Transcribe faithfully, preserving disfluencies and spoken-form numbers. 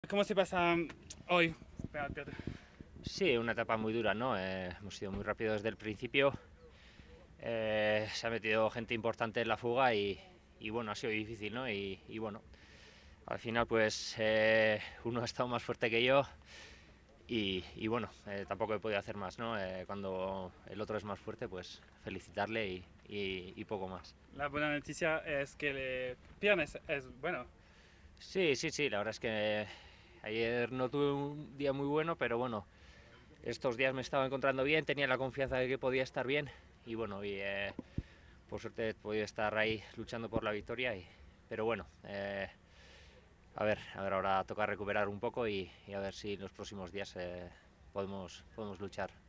¿Cómo se pasa hoy? Espera, Piotr. Sí, una etapa muy dura, ¿no? Eh, hemos sido muy rápidos desde el principio. Eh, se ha metido gente importante en la fuga y, y bueno, ha sido difícil, ¿no? Y, y bueno, al final pues eh, uno ha estado más fuerte que yo y, y bueno, eh, tampoco he podido hacer más, ¿no? Eh, cuando el otro es más fuerte, pues felicitarle y, y- y poco más. La buena noticia es que el viernes es bueno. Sí, sí, sí, la verdad es que ayer no tuve un día muy bueno, pero bueno, estos días me estaba encontrando bien, tenía la confianza de que podía estar bien y bueno, y eh, por suerte he podido estar ahí luchando por la victoria. Y, pero bueno, eh, a ver, a ver, ahora toca recuperar un poco y, y a ver si en los próximos días eh, podemos, podemos luchar.